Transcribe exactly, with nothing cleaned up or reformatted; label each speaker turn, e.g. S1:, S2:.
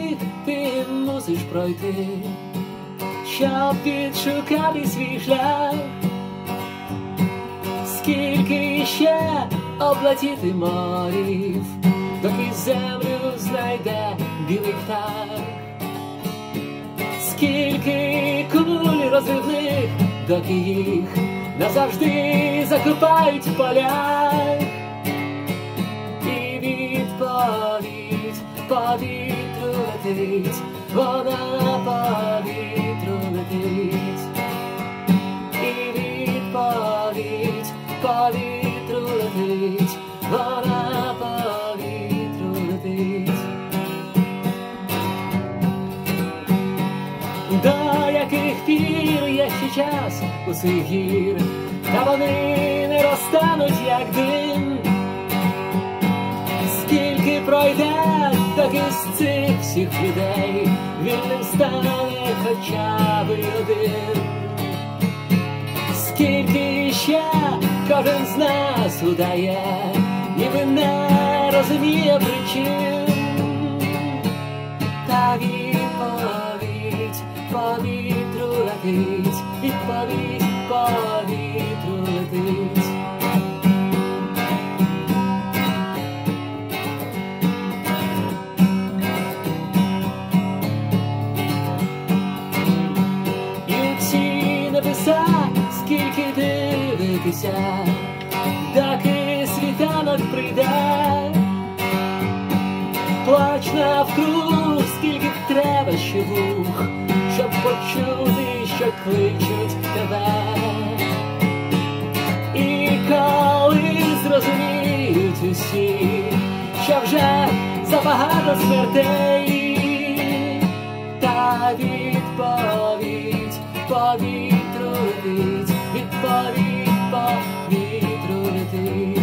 S1: яких ти мусиш пройти, щоб відшукати свій шлях. Скільки ще облетіти морів, доки землю знайде білий птах. Скільки куль розривних, доки їх назавжди закопають в полях. І відповідь повітру летить, вона повітру летить. І відповідь повітру летить, вона повітру летить. До яких пір є ще час у цих гір, та вони не розтануть, як дим. Скільки пройде, доки з цих всіх людей вільним стане хоча б один. Скільки ще кожен з нас удає, ніби не розуміє причин. Та відповідь повітру летить, відповідь повітру летить. І ці небеса, скільки дивитися, доки світанок прийде. Плач навкруг, скільки треба ще вух, щоб почути, що кличуть тебе. І коли зрозуміють усі, що вже забагато смертей, та відповідь повітру летить, відповідь повітру летить.